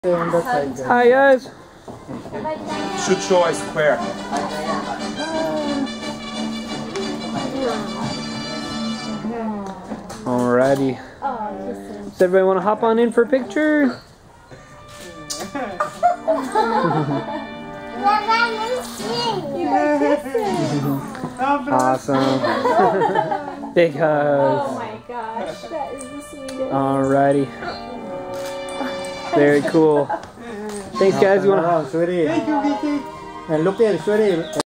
Hi guys. Should show a square. Alrighty. Does everybody want to hop on in for a picture? Awesome. Big hugs. Oh my gosh, that is the sweetest. Alrighty. Very cool. Thanks guys. You want to? Sweetie. Thank you, Vicky. And look at it, sweetie.